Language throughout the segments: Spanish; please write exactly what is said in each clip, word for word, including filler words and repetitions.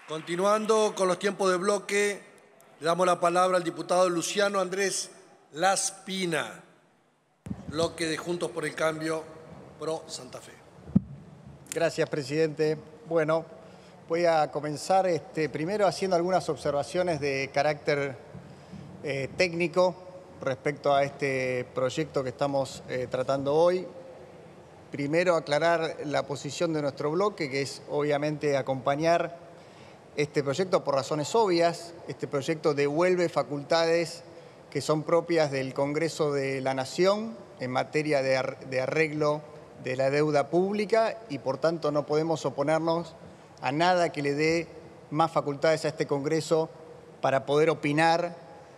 Continuando con los tiempos de bloque, le damos la palabra al diputado Luciano Andrés Laspina, bloque de Juntos por el Cambio, Pro Santa Fe. Gracias, presidente. Bueno, voy a comenzar este, primero haciendo algunas observaciones de carácter eh, técnico respecto a este proyecto que estamos eh, tratando hoy. Primero, aclarar la posición de nuestro bloque, que es obviamente acompañar este proyecto por razones obvias. Este proyecto devuelve facultades que son propias del Congreso de la Nación en materia de, ar de arreglo de la deuda pública y por tanto no podemos oponernos a nada que le dé más facultades a este Congreso para poder opinar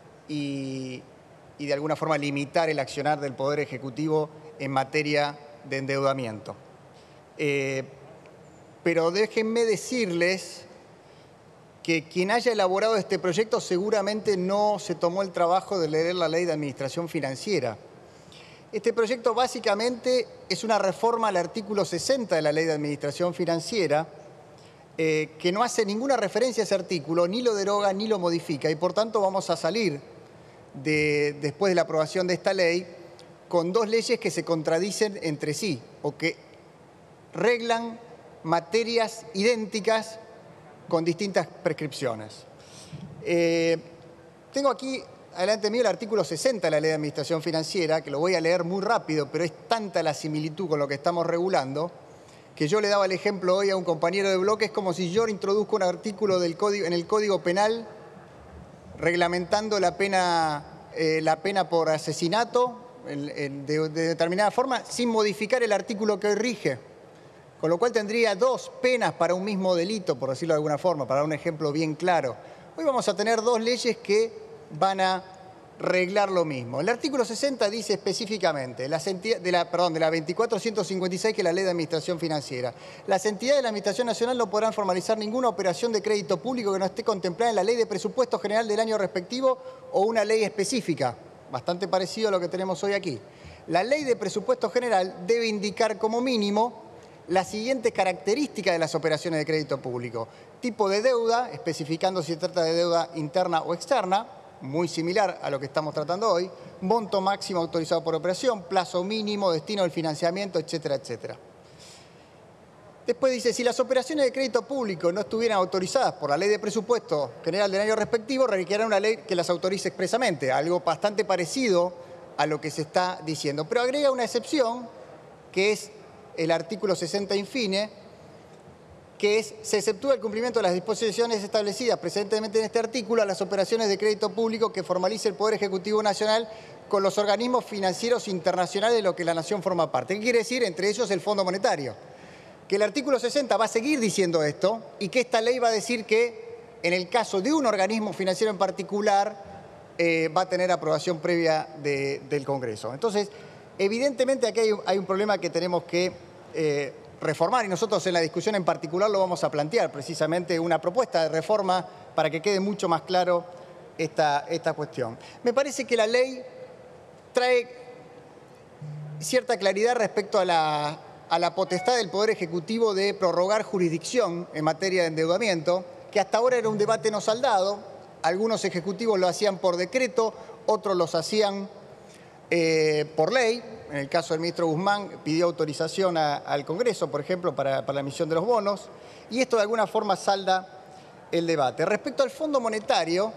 y, y de alguna forma limitar el accionar del Poder Ejecutivo en materia de endeudamiento. Eh, pero déjenme decirles que quien haya elaborado este proyecto seguramente no se tomó el trabajo de leer la Ley de Administración Financiera. Este proyecto básicamente es una reforma al artículo sesenta de la Ley de Administración Financiera eh, que no hace ninguna referencia a ese artículo, ni lo deroga ni lo modifica y por tanto vamos a salir de, después de la aprobación de esta ley con dos leyes que se contradicen entre sí o que reglan materias idénticas con distintas prescripciones. Eh, tengo aquí adelante mío el artículo sesenta de la Ley de Administración Financiera, que lo voy a leer muy rápido, pero es tanta la similitud con lo que estamos regulando, que yo le daba el ejemplo hoy a un compañero de bloque, es como si yo introduzco un artículo del código, en el Código Penal reglamentando la pena, eh, la pena por asesinato en, en, de, de determinada forma, sin modificar el artículo que hoy rige. Con lo cual tendría dos penas para un mismo delito, por decirlo de alguna forma, para dar un ejemplo bien claro. Hoy vamos a tener dos leyes que van a reglar lo mismo. El artículo sesenta dice específicamente, las de la, perdón, de la veinticuatro ciento cincuenta y seis, que es la Ley de Administración Financiera, las entidades de la Administración Nacional no podrán formalizar ninguna operación de crédito público que no esté contemplada en la Ley de Presupuesto General del año respectivo o una ley específica, bastante parecido a lo que tenemos hoy aquí. La Ley de Presupuesto General debe indicar como mínimo las siguientes características de las operaciones de crédito público. Tipo de deuda, especificando si se trata de deuda interna o externa, muy similar a lo que estamos tratando hoy, monto máximo autorizado por operación, plazo mínimo, destino del financiamiento, etcétera, etcétera. Después dice, si las operaciones de crédito público no estuvieran autorizadas por la Ley de Presupuesto General del año respectivo, requerirá una ley que las autorice expresamente, algo bastante parecido a lo que se está diciendo. Pero agrega una excepción, que es el artículo sesenta infine, que es, se exceptúa el cumplimiento de las disposiciones establecidas precedentemente en este artículo a las operaciones de crédito público que formalice el Poder Ejecutivo Nacional con los organismos financieros internacionales de los que la Nación forma parte. ¿Qué quiere decir? Entre ellos el Fondo Monetario. Que el artículo sesenta va a seguir diciendo esto y que esta ley va a decir que en el caso de un organismo financiero en particular eh, va a tener aprobación previa de, del Congreso. Entonces, evidentemente aquí hay, hay un problema que tenemos que eh, reformar y nosotros en la discusión en particular lo vamos a plantear, precisamente una propuesta de reforma para que quede mucho más claro esta, esta cuestión. Me parece que la ley trae cierta claridad respecto a la, a la potestad del Poder Ejecutivo de prorrogar jurisdicción en materia de endeudamiento, que hasta ahora era un debate no saldado. Algunos ejecutivos lo hacían por decreto, otros los hacían Eh, por ley. En el caso del ministro Guzmán pidió autorización a, al Congreso, por ejemplo, para, para la emisión de los bonos, y esto de alguna forma salda el debate. Respecto al Fondo Monetario,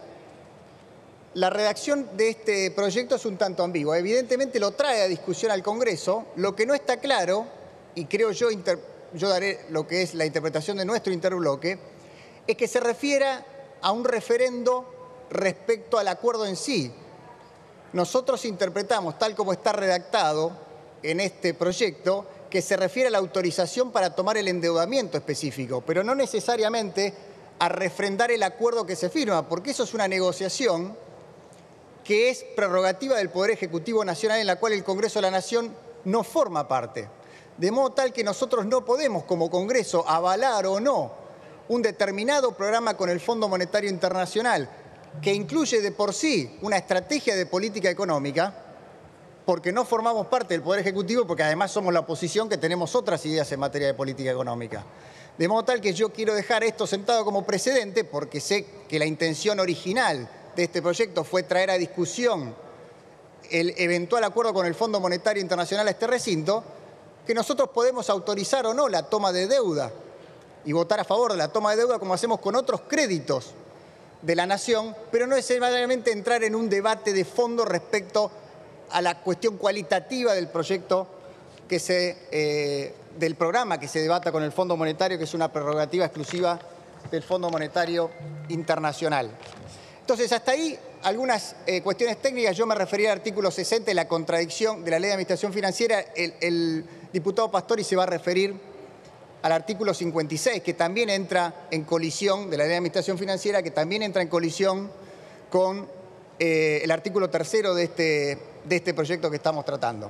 la redacción de este proyecto es un tanto ambigua. Evidentemente lo trae a discusión al Congreso. Lo que no está claro, y creo yo, inter, yo daré lo que es la interpretación de nuestro interbloque, es que se refiera a un referendo respecto al acuerdo en sí. Nosotros interpretamos, tal como está redactado en este proyecto, que se refiere a la autorización para tomar el endeudamiento específico, pero no necesariamente a refrendar el acuerdo que se firma, porque eso es una negociación que es prerrogativa del Poder Ejecutivo Nacional en la cual el Congreso de la Nación no forma parte. De modo tal que nosotros no podemos, como Congreso, avalar o no un determinado programa con el Fondo Monetario Internacional, que incluye de por sí una estrategia de política económica, porque no formamos parte del Poder Ejecutivo, porque además somos la oposición que tenemos otras ideas en materia de política económica. De modo tal que yo quiero dejar esto sentado como precedente, porque sé que la intención original de este proyecto fue traer a discusión el eventual acuerdo con el Fondo Monetario Internacional a este recinto, que nosotros podemos autorizar o no la toma de deuda y votar a favor de la toma de deuda como hacemos con otros créditos de la nación, pero no necesariamente entrar en un debate de fondo respecto a la cuestión cualitativa del proyecto que se, eh, del programa que se debata con el Fondo Monetario, que es una prerrogativa exclusiva del Fondo Monetario Internacional. Entonces, hasta ahí algunas eh, cuestiones técnicas. Yo me refería al artículo sesenta de la contradicción de la Ley de Administración Financiera. El, el diputado Pastori se va a referir al artículo cincuenta y seis, que también entra en colisión, de la Ley de Administración Financiera, que también entra en colisión con eh, el artículo tercero de este, de este proyecto que estamos tratando.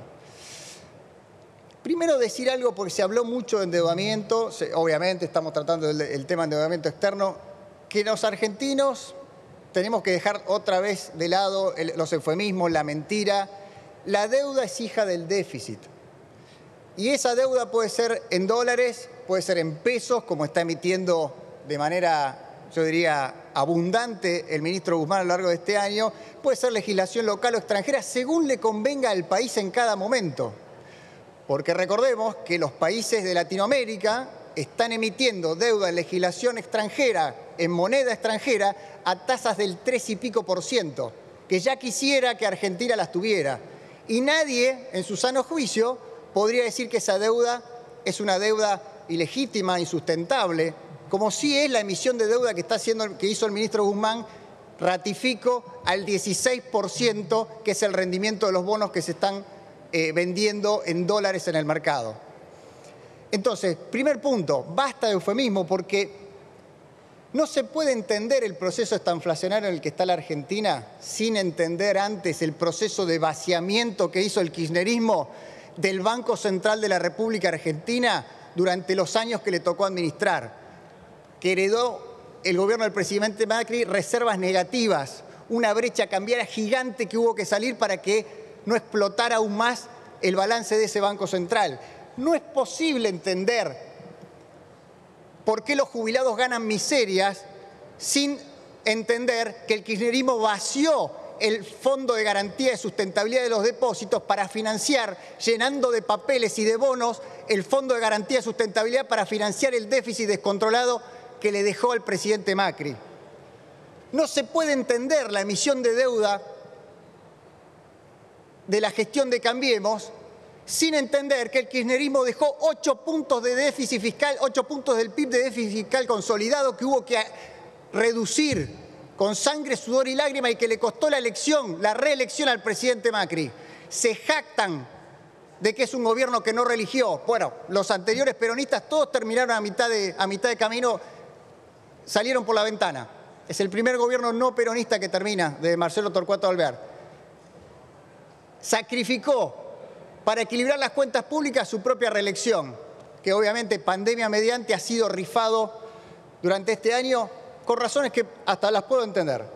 Primero decir algo, porque se habló mucho de endeudamiento, se, obviamente estamos tratando el, el tema de endeudamiento externo, que los argentinos tenemos que dejar otra vez de lado el, los eufemismos, la mentira. La deuda es hija del déficit. Y esa deuda puede ser en dólares, puede ser en pesos, como está emitiendo de manera, yo diría, abundante el ministro Guzmán a lo largo de este año, puede ser legislación local o extranjera, según le convenga al país en cada momento. Porque recordemos que los países de Latinoamérica están emitiendo deuda en legislación extranjera, en moneda extranjera, a tasas del tres y pico por ciento, que ya quisiera que Argentina las tuviera. Y nadie, en su sano juicio, podría decir que esa deuda es una deuda ilegítima, insustentable, como sí es la emisión de deuda que, está haciendo, que hizo el ministro Guzmán, ratifico, al dieciséis por ciento, que es el rendimiento de los bonos que se están eh, vendiendo en dólares en el mercado. Entonces, primer punto, basta de eufemismo, porque no se puede entender el proceso estanflacionario en el que está la Argentina sin entender antes el proceso de vaciamiento que hizo el kirchnerismo del Banco Central de la República Argentina durante los años que le tocó administrar, que heredó el gobierno del presidente Macri reservas negativas, una brecha cambiaria gigante que hubo que salir para que no explotara aún más el balance de ese Banco Central. No es posible entender por qué los jubilados ganan miserias sin entender que el kirchnerismo vació el Fondo de Garantía de Sustentabilidad de los Depósitos para financiar, llenando de papeles y de bonos, el Fondo de Garantía de Sustentabilidad para financiar el déficit descontrolado que le dejó al presidente Macri. No se puede entender la emisión de deuda de la gestión de Cambiemos sin entender que el kirchnerismo dejó ocho puntos de déficit fiscal, ocho puntos del P I B de déficit fiscal consolidado que hubo que reducir con sangre, sudor y lágrima y que le costó la elección, la reelección al presidente Macri. Se jactan de que es un gobierno que no religió. Bueno, los anteriores peronistas todos terminaron a mitad de, a mitad de camino, salieron por la ventana. Es el primer gobierno no peronista que termina, de Marcelo Torcuato Alvear. Sacrificó para equilibrar las cuentas públicas su propia reelección, que obviamente pandemia mediante ha sido rifado durante este año con razones que hasta las puedo entender.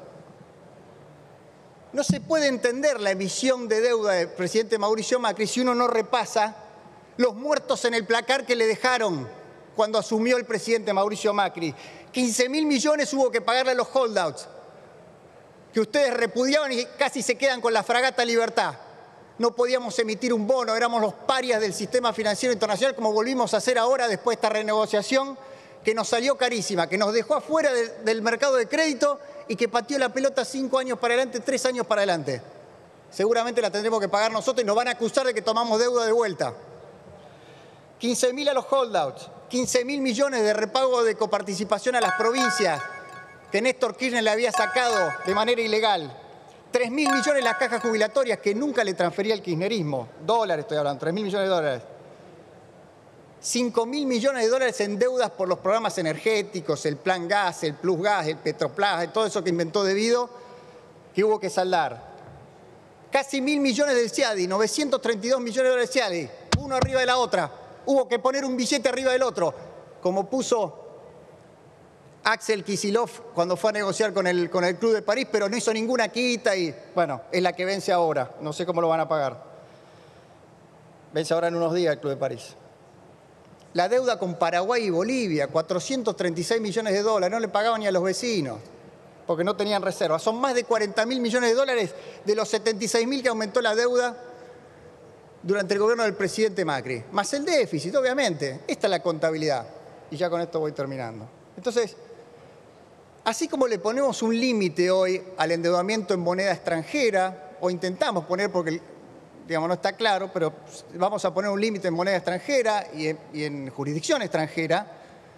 No se puede entender la emisión de deuda del presidente Mauricio Macri si uno no repasa los muertos en el placar que le dejaron cuando asumió el presidente Mauricio Macri. quince mil millones hubo que pagarle a los holdouts, que ustedes repudiaban y casi se quedan con la fragata Libertad. No podíamos emitir un bono, éramos los parias del sistema financiero internacional, como volvimos a hacer ahora después de esta renegociación, que nos salió carísima, que nos dejó afuera de, del mercado de crédito y que pateó la pelota cinco años para adelante, tres años para adelante. Seguramente la tendremos que pagar nosotros y nos van a acusar de que tomamos deuda de vuelta. quince mil a los holdouts, quince mil millones de repago de coparticipación a las provincias que Néstor Kirchner le había sacado de manera ilegal. tres mil millones las cajas jubilatorias que nunca le transfería el kirchnerismo. Dólares estoy hablando, tres mil millones de dólares. cinco mil millones de dólares en deudas por los programas energéticos, el Plan Gas, el Plus Gas, el Petroplas, todo eso que inventó Debido, que hubo que saldar. Casi mil millones del CIADI, novecientos treinta y dos millones de dólares del CIADI, uno arriba de la otra. Hubo que poner un billete arriba del otro, como puso Axel Kicillof cuando fue a negociar con el, con el Club de París, pero no hizo ninguna quita y, bueno, es la que vence ahora. No sé cómo lo van a pagar. Vence ahora en unos días el Club de París. la deuda con Paraguay y Bolivia, cuatrocientos treinta y seis millones de dólares, no le pagaban ni a los vecinos, porque no tenían reservas. Son más de cuarenta mil millones de dólares de los setenta y seis mil que aumentó la deuda durante el gobierno del presidente Macri. Más el déficit, obviamente. Esta es la contabilidad. Y ya con esto voy terminando. Entonces, así como le ponemos un límite hoy al endeudamiento en moneda extranjera, o intentamos poner porque, digamos, no está claro, pero vamos a poner un límite en moneda extranjera y en, y en jurisdicción extranjera,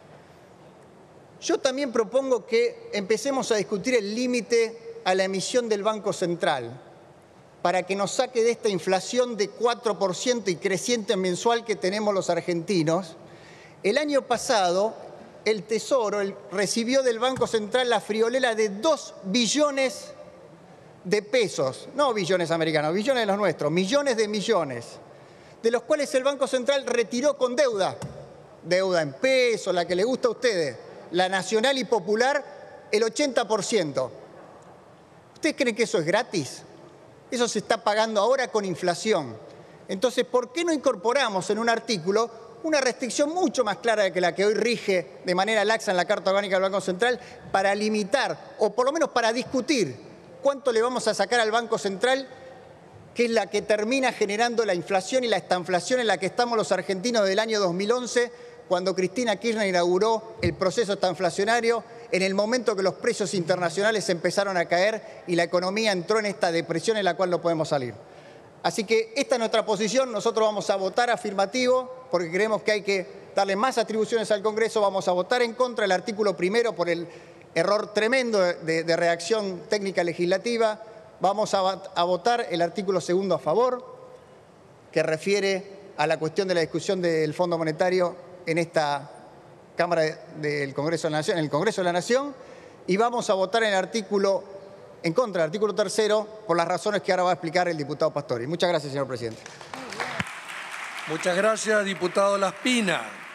yo también propongo que empecemos a discutir el límite a la emisión del Banco Central para que nos saque de esta inflación de cuatro por ciento y creciente mensual que tenemos los argentinos. El año pasado, el Tesoro el, recibió del Banco Central la friolera de dos billones de pesos, no billones americanos, billones de los nuestros, millones de millones, de los cuales el Banco Central retiró con deuda, deuda en pesos, la que le gusta a ustedes, la nacional y popular, el ochenta por ciento. ¿Ustedes creen que eso es gratis? Eso se está pagando ahora con inflación. Entonces, ¿por qué no incorporamos en un artículo una restricción mucho más clara que la que hoy rige de manera laxa en la Carta Orgánica del Banco Central para limitar, o por lo menos para discutir, cuánto le vamos a sacar al Banco Central, que es la que termina generando la inflación y la estanflación en la que estamos los argentinos desde el año dos mil once, cuando Cristina Kirchner inauguró el proceso estanflacionario, en el momento que los precios internacionales empezaron a caer y la economía entró en esta depresión en la cual no podemos salir. Así que esta es nuestra posición, nosotros vamos a votar afirmativo porque creemos que hay que darle más atribuciones al Congreso, vamos a votar en contra del artículo primero por el error tremendo de, de redacción técnica legislativa, vamos a, a votar el artículo segundo a favor, que refiere a la cuestión de la discusión del Fondo Monetario en esta Cámara del Congreso de la Nación, en el Congreso de la Nación, y vamos a votar en el artículo, en contra del artículo tercero, por las razones que ahora va a explicar el diputado Pastori. Muchas gracias, señor presidente. Muchas gracias, diputado Laspina.